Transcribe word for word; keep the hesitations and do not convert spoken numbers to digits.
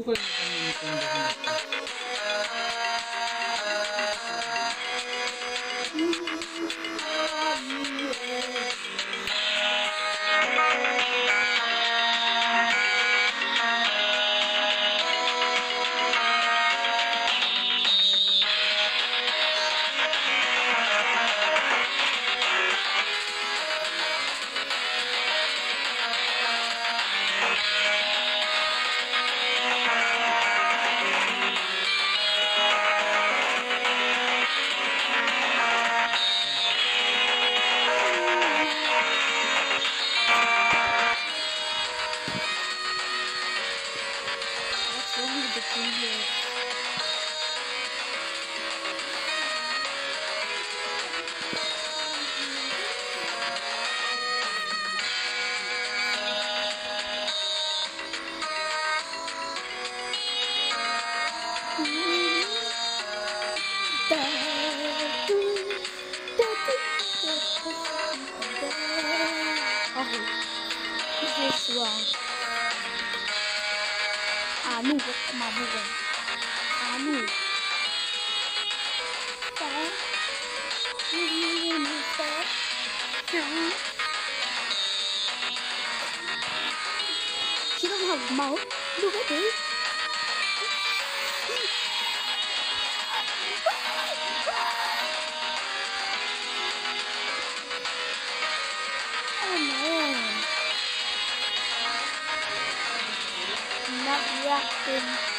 ko lang itong Nintendo nito. What's wrong with the previous? Okay, this is wrong. Anu, wag ka mabugan. Anu. Stop. Stop. She doesn't have a mouth. Look at this. Oh no. Not reacting.